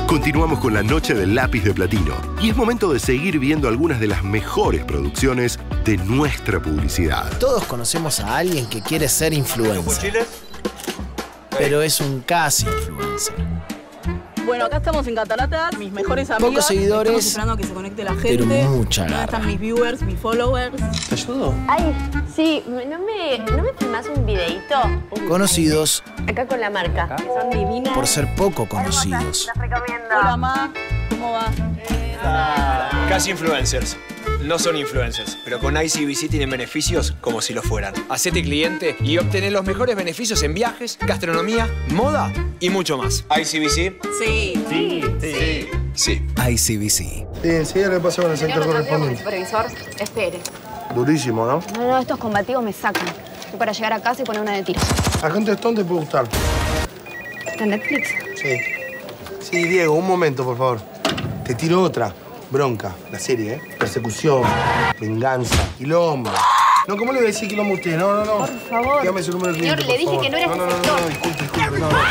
Continuamos con la noche del lápiz de platino y es momento de seguir viendo algunas de las mejores producciones de nuestra publicidad. Todos conocemos a alguien que quiere ser influencer, pero es un casi influencer. Bueno, acá estamos en Cataratas, mis mejores amigas. Pocos seguidores, estamos esperando a que se conecte la gente. pero mucha Acá garra. están mis viewers, mis followers. ¿Te ayudo? Ay, sí, ¿no me filmás un videito? Conocidos Acá con la marca, que son divinas. por ser poco conocidos. Las recomiendo. Hola, Ma. ¿Cómo va? Casi influencers. No son influencers, pero con ICBC tienen beneficios como si lo fueran. Hacete cliente y obtener los mejores beneficios en viajes, gastronomía, moda y mucho más. ¿ICBC? Sí. Sí. ICBC. Sí, enseguida le paso con el sector correspondiente. Supervisor, espere. Durísimo, ¿no? No, estos combativos me sacan. Estoy para llegar a casa y poner una de tiros. Agente Stone te puede gustar. ¿Está en Netflix? Sí. Sí, Diego, un momento, por favor. Te tiro otra. Bronca, la serie, ¿eh? Persecución, venganza, quilombo. No, ¿cómo le voy a decir quilombo a usted? No. Por favor. Dígame su número de cliente, Señor, le dije por que no favor. era este sector. No, disculpe, no.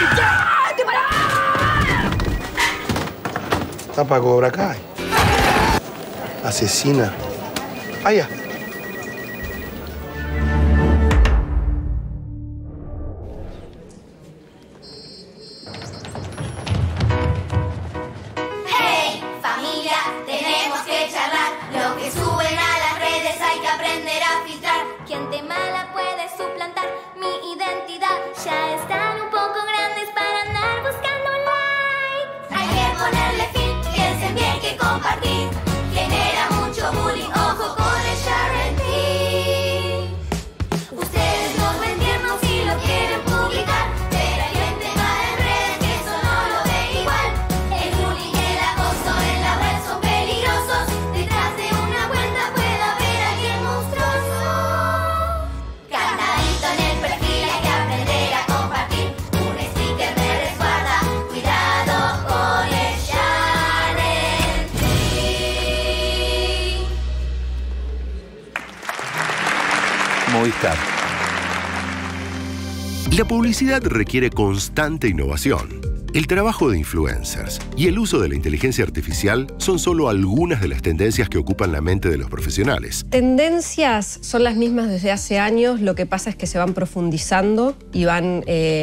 Está para Cobra Kai. Asesina. Allá. Hey, familia, tenemos que charlar. Lo que suben a las redes hay que aprender a filtrar. Gente mala puede suplantar mi identidad. Ya están un poco grandes para andar buscando like. Hay que ponerle fin, piensen bien que compartir genera mucho bullying. Ojo con el sharing. Ustedes no ven tiernos si lo quieren publicar, pero hay gente mala en redes que eso no lo ve igual. El bullying y el acoso en la red son peligrosos. Detrás de una cuenta puede haber alguien monstruoso. Candadito en el perfil, hay que aprender a compartir. Un sticker me resguarda, cuidado con el sharing. Movistar. La publicidad requiere constante innovación. El trabajo de influencers y el uso de la inteligencia artificial son solo algunas de las tendencias que ocupan la mente de los profesionales. Tendencias son las mismas desde hace años, lo que pasa es que se van profundizando y van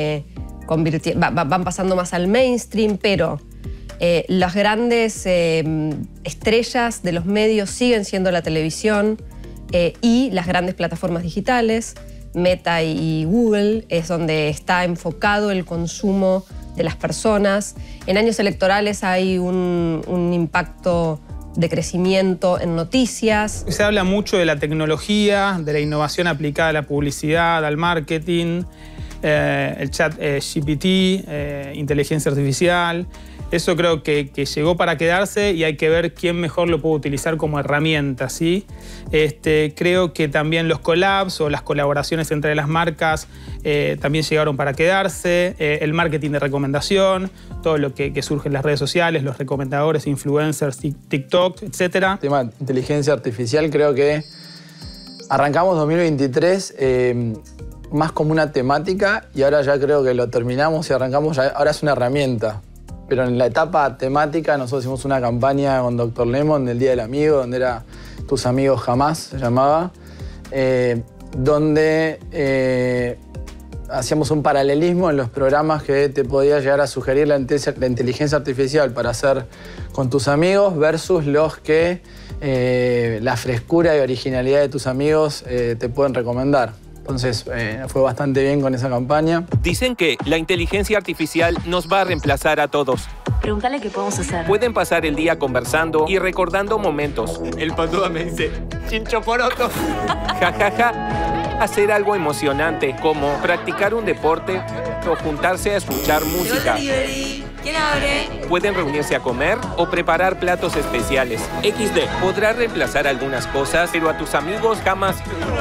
pasando más al mainstream, pero las grandes estrellas de los medios siguen siendo la televisión y las grandes plataformas digitales. Meta y Google es donde está enfocado el consumo de las personas. En años electorales hay un impacto de crecimiento en noticias. Se habla mucho de la tecnología, de la innovación aplicada a la publicidad, al marketing, el chat GPT, inteligencia artificial. Eso creo que llegó para quedarse y hay que ver quién mejor lo puede utilizar como herramienta, ¿sí? Creo que también los collabs o las colaboraciones entre las marcas también llegaron para quedarse. El marketing de recomendación, todo lo que surge en las redes sociales, los recomendadores, influencers, TikTok, etc. El tema de inteligencia artificial creo que arrancamos 2023 más como una temática y ahora ya creo que lo terminamos y arrancamos, ahora es una herramienta. Pero en la etapa temática nosotros hicimos una campaña con Dr. Lemon del Día del Amigo, donde era Tus Amigos Jamás, se llamaba, donde hacíamos un paralelismo en los programas que te podía llegar a sugerir la inteligencia artificial para hacer con tus amigos versus los que la frescura y originalidad de tus amigos te pueden recomendar. Entonces, fue bastante bien con esa campaña. Dicen que la inteligencia artificial nos va a reemplazar a todos. Pregúntale qué podemos hacer. Pueden pasar el día conversando y recordando momentos. El Pandúa me dice, chinchoporoto. Ja, ja, ja. Hacer algo emocionante, como practicar un deporte o juntarse a escuchar música. ¿Quién abre? Pueden reunirse a comer o preparar platos especiales. XD podrá reemplazar algunas cosas, pero a tus amigos jamás.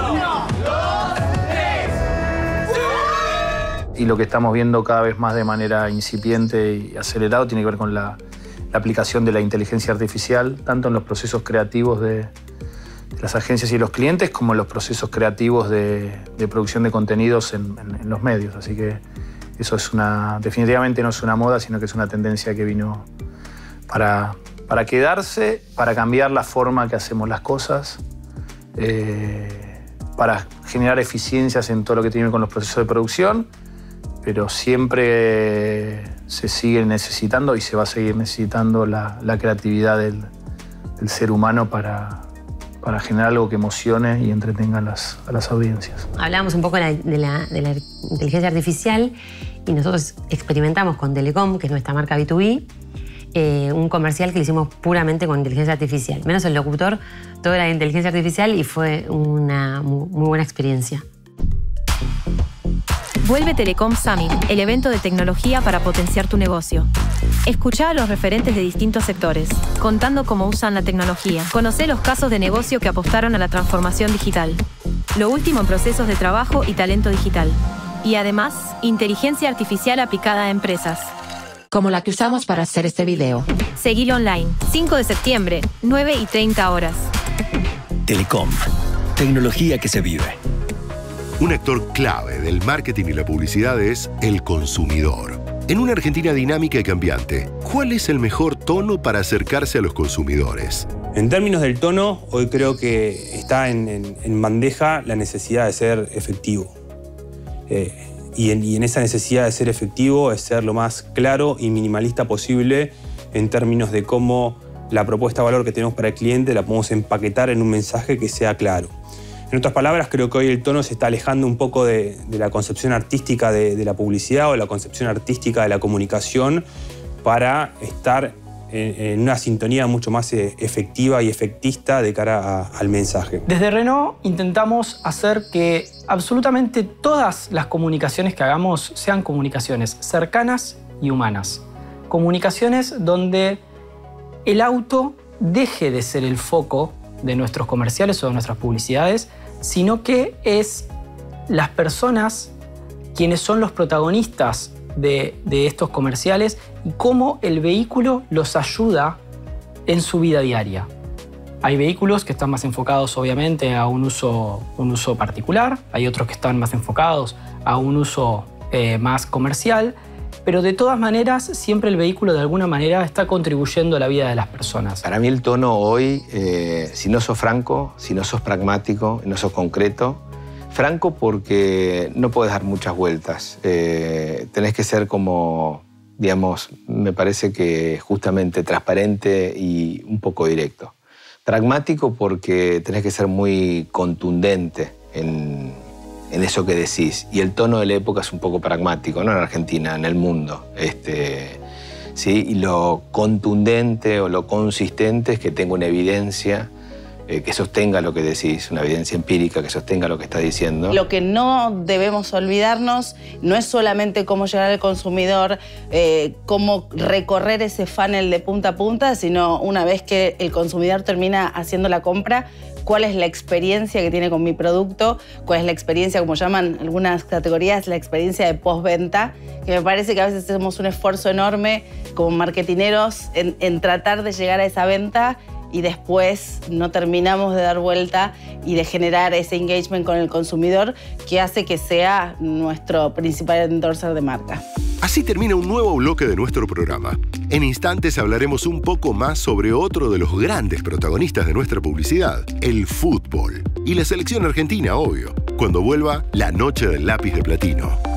Y lo que estamos viendo cada vez más de manera incipiente y acelerado tiene que ver con la aplicación de la inteligencia artificial, tanto en los procesos creativos de las agencias y los clientes, como en los procesos creativos de producción de contenidos en los medios. Así que eso es definitivamente no es una moda, sino que es una tendencia que vino para quedarse, para cambiar la forma que hacemos las cosas, para generar eficiencias en todo lo que tiene que ver con los procesos de producción, pero siempre se sigue necesitando y se va a seguir necesitando la creatividad del ser humano para generar algo que emocione y entretenga a las audiencias. Hablábamos un poco de la inteligencia artificial y nosotros experimentamos con Telecom, que es nuestra marca B2B, un comercial que lo hicimos puramente con inteligencia artificial. Menos el locutor, todo era inteligencia artificial y fue una muy buena experiencia. Vuelve Telecom Summit, el evento de tecnología para potenciar tu negocio. Escuchá a los referentes de distintos sectores, contando cómo usan la tecnología. Conocé los casos de negocio que apostaron a la transformación digital. Lo último en procesos de trabajo y talento digital. Y además, inteligencia artificial aplicada a empresas. Como la que usamos para hacer este video. Seguilo online, 5 de septiembre, 9:30 horas. Telecom, tecnología que se vive. Un actor clave del marketing y la publicidad es el consumidor. En una Argentina dinámica y cambiante, ¿cuál es el mejor tono para acercarse a los consumidores? En términos del tono, hoy creo que está en bandeja la necesidad de ser efectivo. Y en esa necesidad de ser efectivo es ser lo más claro y minimalista posible en términos de cómo la propuesta de valor que tenemos para el cliente la podemos empaquetar en un mensaje que sea claro. En otras palabras, creo que hoy el tono se está alejando un poco de la concepción artística de la publicidad o la concepción artística de la comunicación para estar en una sintonía mucho más efectiva y efectista de cara al mensaje. Desde Renault intentamos hacer que absolutamente todas las comunicaciones que hagamos sean comunicaciones cercanas y humanas. Comunicaciones donde el auto deje de ser el foco de nuestros comerciales o de nuestras publicidades, sino que es las personas quienes son los protagonistas de estos comerciales y cómo el vehículo los ayuda en su vida diaria. Hay vehículos que están más enfocados, obviamente, a un uso particular, hay otros que están más enfocados a un uso más comercial, pero de todas maneras, siempre el vehículo de alguna manera está contribuyendo a la vida de las personas. Para mí el tono hoy, si no sos franco, si no sos pragmático, no sos concreto, franco porque no puedes dar muchas vueltas. Tenés que ser como, digamos, me parece que justamente transparente y un poco directo. Pragmático porque tenés que ser muy contundente en eso que decís. Y el tono de la época es un poco pragmático, no en Argentina, en el mundo. ¿Sí? Y lo contundente o lo consistente es que tenga una evidencia que sostenga lo que decís, una evidencia empírica que sostenga lo que estás diciendo. Lo que no debemos olvidarnos no es solamente cómo llegar al consumidor, cómo recorrer ese funnel de punta a punta, sino una vez que el consumidor termina haciendo la compra, cuál es la experiencia que tiene con mi producto, cuál es la experiencia, como llaman algunas categorías, la experiencia de postventa, que me parece que a veces hacemos un esfuerzo enorme como marketineros en tratar de llegar a esa venta y después no terminamos de dar vuelta y de generar ese engagement con el consumidor que hace que sea nuestro principal endorser de marca. Así termina un nuevo bloque de nuestro programa. En instantes hablaremos un poco más sobre otro de los grandes protagonistas de nuestra publicidad, el fútbol. Y la selección argentina, obvio, cuando vuelva la noche del lápiz de platino.